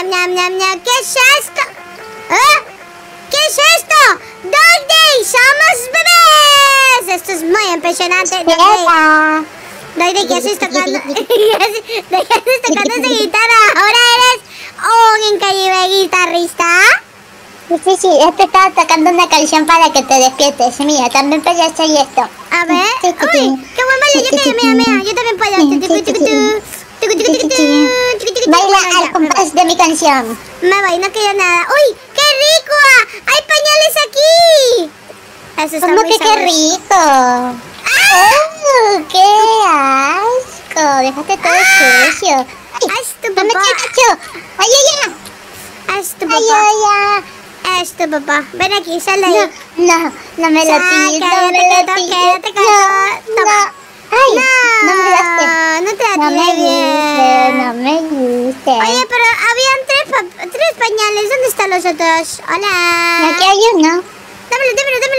ñam, ñam, ñam, ñam. ¿Qué es esto? ¿Eh? ¿Qué es esto? ¡Doggy! ¡Somos bebés! Esto es muy impresionante. Doggy, ¿qué haces tocando? ¿Qué haces tocando esa guitarra? ¿Ahora eres un increíble guitarrista? Sí, este estaba tocando una canción para que te despiertes. Mira, también podía hacer esto. A ver. ¡Uy! ¡Qué buen baile! Mira, yo también puedo. Baila al compás de mi canción. Me voy, no quiero nada. ¡Uy! ¡Qué rico! ¡Hay pañales aquí! Eso está ¿Cómo muy que qué sabroso. rico? ¡Oh, qué asco! Dejaste todo sucio. ¡Ay, tu ¡No me papá! cacho! ¡Ay, ay, ay! ¡Es tu ¡Ay, papá! ay, ay! ¡Es tu papá! Ven aquí, sal de ahí. No me la pides, no me la pides. Quédate quieto. Toma. ¡Ay! No me daste. No te la No me tiré bien. no me diste. Oye, pero habían tres pañales. ¿Dónde están los otros? Hola. Aquí hay uno. Dámelo.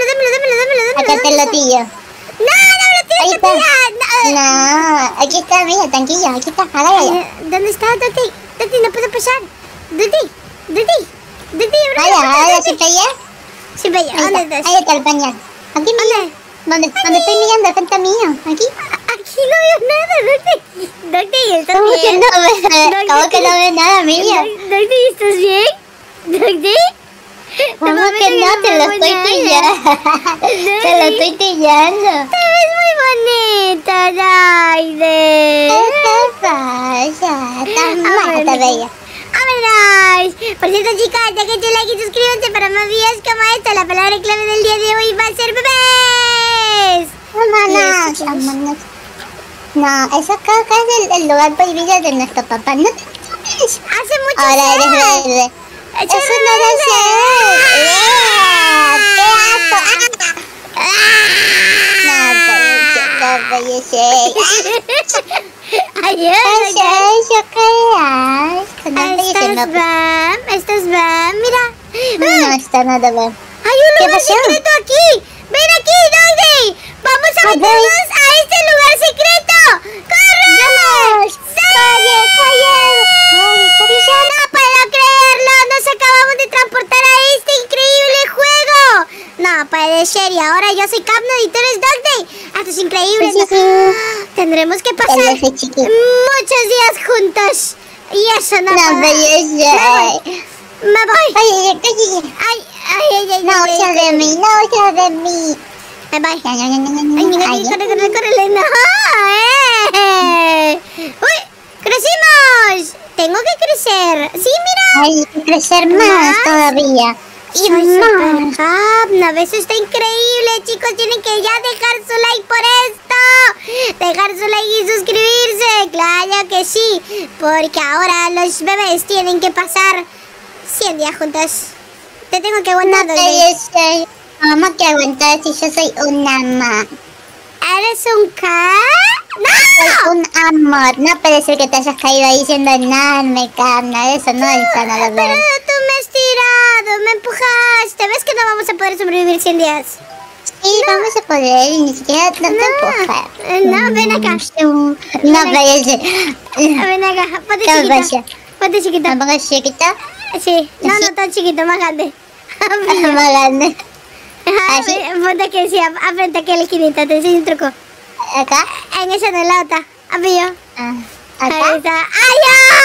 Acá te lo pillo. No me lo tienes que tirar. No, aquí está, mira, tranquilo, aquí está, agállalo. ¿Dónde está Doggy? Doggy, no puedo pasar. Doggy, Ahora, ¿sí pillé? Sí, vaya, ¿dónde estás? Ahí está el pañal. Aquí, mira. ¿Dónde estoy mirando? Frente mío, aquí. Aquí no veo nada, Doggy, ¿estás ¿Cómo bien? ¿Cómo que no veo nada, Miriam? Doggy, ¿estás bien? Doggy. ¿Cómo que no? Te lo estoy pillando. Te lo estoy pillando. Te ves muy bonita, Daide. ¿Qué pasa? Tan mata, bella. ¡Vámonos! Por cierto, chicas, dejen su like y suscríbanse para más videos como esta. La palabra clave del día de hoy va a ser bebés. Vámonos. No, eso acá es el lugar prohibido de nuestro papá. No te preocupes. Hace mucho Ahora eres sed. verde. Eso no debe ser. ¡Qué asco! No puede ser. Ayúdame. Eso, qué asco. No te ¿Estás bien? Mira. No está nada bien. Hay un ¿Qué lugar pasó? secreto aquí. Ven aquí, Doggy. Vamos a meternos a este lugar secreto. ¡Corre! ¡Calle! ¡Ay, está brillando! ¡No puedo creerlo! ¡Nos acabamos de transportar a este increíble juego! No puede ser, y ahora yo soy Capno y tú eres Doggy. Esto es increíble. Sí. Tendremos que pasar Él es el chiquito. muchos días juntos. Y eso no puedo. Me voy. Ay, Ay, no huyas de mí, no huyas de mí. Me voy. Ay, Córrele, no. ¡Uy! ¡Crecimos! Tengo que crecer. Sí, mira. hay que crecer más todavía. Y más. Capna, eso está increíble, chicos. Tienen que ya dejar su like por esto. Dejar su like y suscribirse. Claro que sí. Porque ahora los bebés tienen que pasar 100 días juntos. Te tengo que aguantar, No Doggy. puede ser. ¿Cómo que aguantar si yo soy un ama? ¿Eres un qué? ¡No! Soy un amor. No puede ser que te hayas caído ahí diciendo nada, me carna. Eso no está nada Pero bien. tú me has tirado, me empujaste. ¿Ves que no vamos a poder sobrevivir 100 días? Sí, vamos a poder y ni siquiera no te empujar. No, ven acá. No puede ser. Ven acá, ponte ¿Qué chiquito. pasa? Ponte chiquito. ¿Tampoco es chiquita? Sí, no, ¿Sí? no tan chiquito, más grande. Más grande. ¿Así? Ponte aquí, sí, frente aquí a la esquinita, te enseño un truco. ¿Acá? En esa de la otra. Apillo. Ahí Ahí está. está. ¡Ay,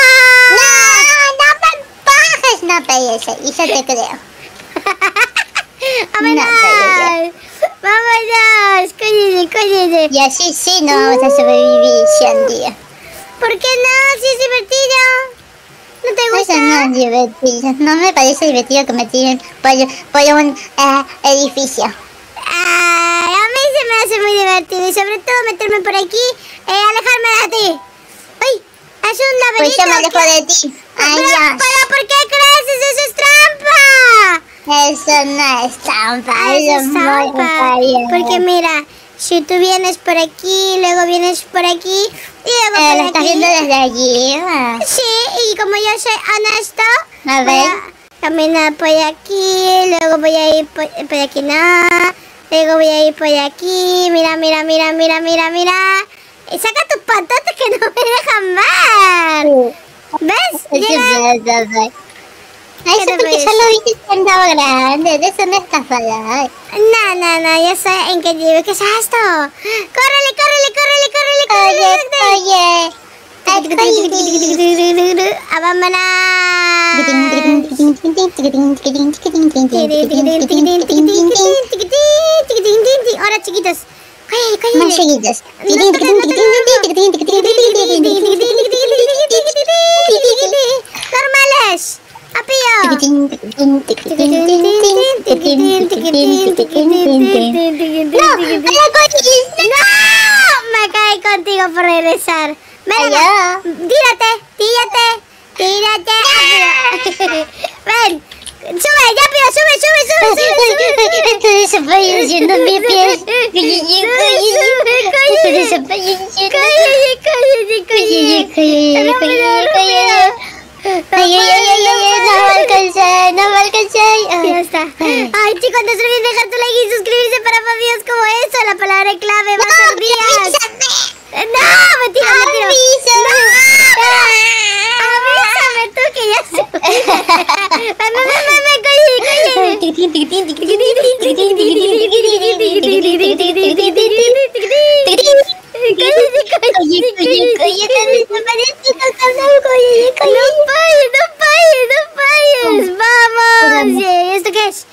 No me puede ser. Y yo te creo. ¡Vámonos! ¡Vámonos! ¡Cóllese! Y así sí no vamos a sobrevivir 100 días. ¿Por qué no? Si es divertido. ¿No te gusta? Eso no es divertido. No me parece divertido que me tiren por un edificio. Ay, a mí se me hace muy divertido y sobre todo meterme por aquí, alejarme de ti. ¡Ay! Es un Pues laberinto. yo me alejo de ti. Ay, Dios. ¿Pero por qué creces? ¡Eso es trampa! Eso no es trampa. Eso es muy trampa. bien. Porque mira, si tú vienes por aquí, luego vienes por aquí y luego Lo por estás aquí. viendo desde allí. Sí, y como yo soy honesto, A voy ver. a caminar por aquí, luego voy a ir por aquí, no. Luego voy a ir por aquí, mira. Y saca tus patotas que no me dejan ver. ¿Ves? Es Llega. Eso porque ya lo viste cuando estaba grande. De eso no estás falando. No, yo soy increíble. ¿Qué es esto? ¡Córrele! Oye. ¡Vámonos! Ahora, chiquitos. Más chiquitos. Normales. Apío. ¡No! Me caí contigo por regresar. Ven, tírate. Ven. Sube, ya, Pío, sube. Estoy desapareciendo mi pies. No me alcancé. Ya está. Ay, chicos, no se olviden dejar tu like y suscribirse para más videos como eso. La palabra clave va a ser días. No, mentira. Avísame tú que ya subí. No falles. Vamos. ¿Esto qué es?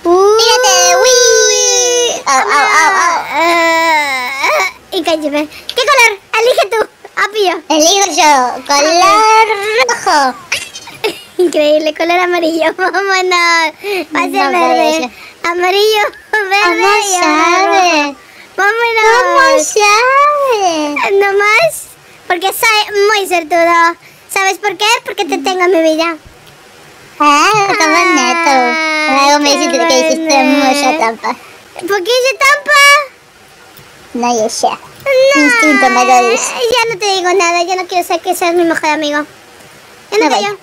Y cállame. ¿Qué color? Elige tú. Apío. Elijo yo. Color rojo. Increíble, color amarillo. Vámonos. Va a ser verde. Amarillo, verde. Vámonos. ¿No más? Porque soy muy sortudo. ¿Sabes por qué? Porque te tengo en mi vida. Qué bonito. Luego me dijiste que hiciste mucha trampa. ¿Por qué hice trampa? No, yo sé. No. Mi instinto me lo dice. Ya no te digo nada. Ya no quiero ser que seas mi mejor amigo. Ya no callo.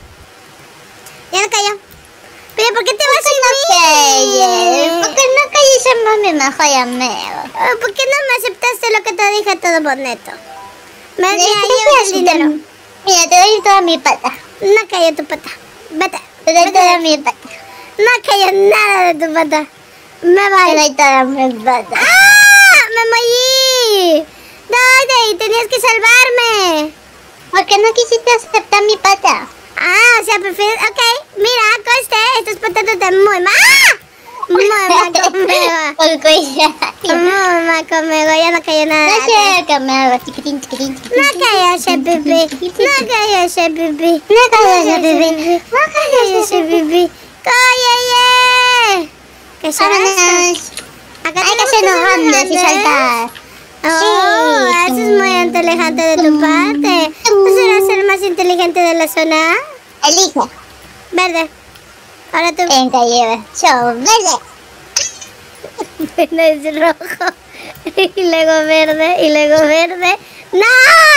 Pero ¿por qué te vas sin mí? ¿Por qué no calles a mi mejor amigo? ¿Por qué no me aceptaste lo que te dije todo bonito? Me ¿Qué llevas el dinero. Mira, te doy toda mi pata. No cayó tu pata. Vete. Te doy toda mi pata. No cayó nada de tu pata. Me Te voy. doy toda mi pata. ¡Ah! ¡Me morí! ¿Dónde? Tenías que salvarme. ¿Por qué no quisiste aceptar mi pata? Ah, o sea, prefieres... Ok, mira, coste, estas patatas están muy mal. ¡Ah! Muy mal conmigo. Por cuidado. Muy mal conmigo, ya no cayó nada. No sé qué me hago. Chiquitín. No cayó ese pipí. No cayó ese pipí. ¡Cállate! ¿Qué será esto? Acá Hay que hacernos grandes y saltar. Oh, eso es muy inteligente de tu parte. ¿No serás el más inteligente de la zona? Elige. Verde. Ahora tú. Venga, lleva. Yo, verde. No es rojo. Y luego verde. ¡No!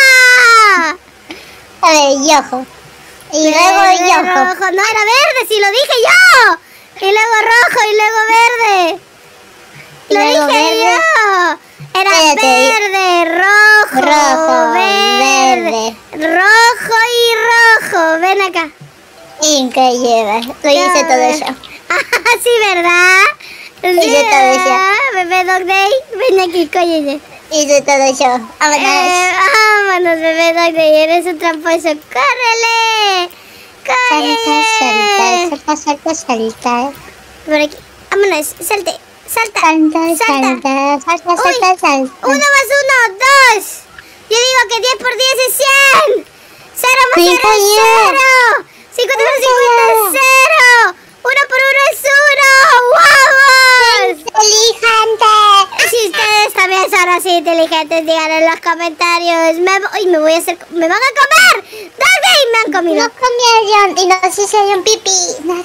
A ver, yojo. Y luego yojo. Rojo. No, era verde, si lo dije yo. Y luego rojo y luego verde. Lo dije yo. Era verde, rojo, verde. Rojo y rojo. Ven acá. Increíble. Lo hice todo yo. Ah, sí, ¿verdad? Hice todo yo. Bebé Dog Day. Ven aquí, cóllete. Hice todo yo. Vámonos. Vámonos, Bebé Dog Day. Eres un tramposo. ¡Córrele! ¡Córrele! Salta. Por aquí. Vámonos, salte. Salta. Salta. 1 más 1, 2. Yo digo que 10 por 10 es 100. 0 más 0 es 0. 50 por 50 es 0. 1 por 1 es 1. ¡Vamos! ¡Inteligente! Si ustedes también son así inteligentes, digan en los comentarios. Me van a comer. ¿Dónde? Me han comido. No comieron y nos hicieron pipí. No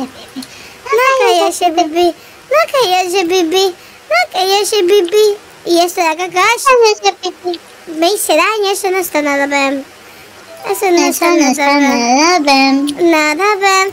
cayó ese pipí. Y esto de acá, me hice daño. Eso no está nada bien. Eso no está nada bien. Nada bien.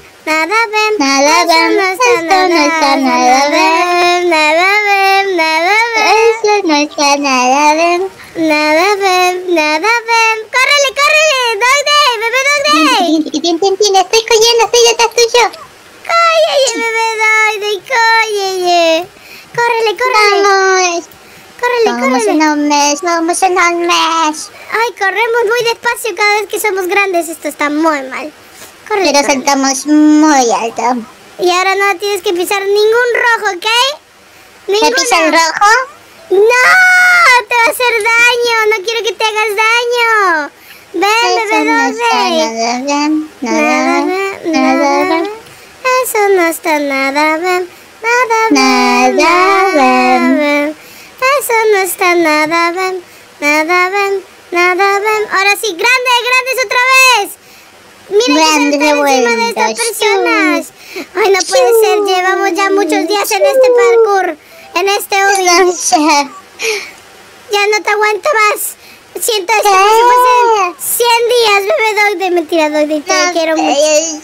¡Córrele! ¡Dog Day! ¡Bebé Dog Day! Estoy corriendo, estoy detrás tuyo. ¡Cólleye, bebé Dogday! ¡Cólleye! ¡Córrele! Vamos. ¡Córrele! Somos enormes. Ay, corremos muy despacio cada vez que somos grandes. Esto está muy mal. Córrele, Pero córrele. saltamos muy alto. Y ahora no tienes que pisar ningún rojo, ¿ok? ¿Me pisa el rojo? ¡No! ¡Te va a hacer daño! ¡No quiero que te hagas daño! ¡Ven, bebé Dogday! Nada bien. Eso no está nada bien. Nada bien. Eso no está nada bien. Nada bien. Ahora sí, grandes otra vez. Miren que se están encima de estas personas. Ay, no puede ser. Llevamos ya muchos días en este parkour. En este obby. Ya no te aguanto más. Siento esto como si fuesen 100 días, bebé Dogday. Mentira, Dogday, te quiero mucho.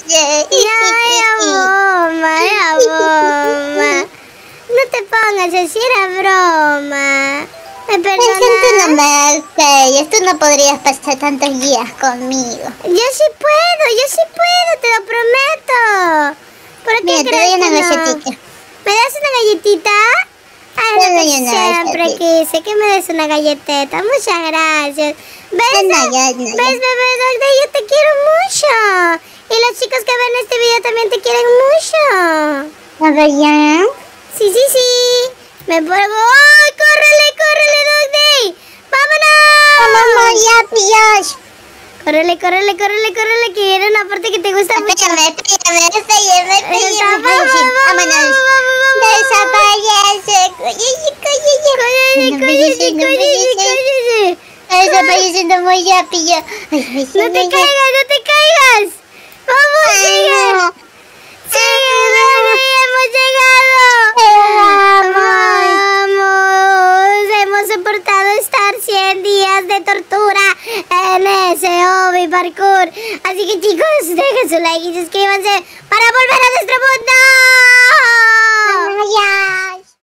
Ay, broma. No te pongas así, era broma. ¿Me Me siento perdonas? una mal feliz. Tú no podrías pasar tantos días conmigo. Yo sí puedo, te lo prometo. ¿Por qué Mira, te crees doy una que no? galletita. ¿Me das una galletita? Ay, Te lo doy que una siempre galletita. quise, que me des una galleteta. Muchas gracias. ¿Ves, No, ya. ¿Ves, bebé Dogday? Yo te quiero mucho. Y los chicos que ven este video también te quieren mucho. A ver, ya. Sí. Me pongo... ¡Ay, córrele, Dogday! ¡Vámonos! Vamos, ya, pillos. Córrele, que viene una parte que te gusta mucho. Espérame. Vámonos. Desaparece. Cállese. Está desapareciendo muy rápido. No te caigas. Vamos, sigue. Hemos llegado. Vamos. Hemos soportado estar 100 días de tortura en ese obby parkour. Así que chicos, dejen su like y suscríbanse para volver a nuestro mundo. Ya.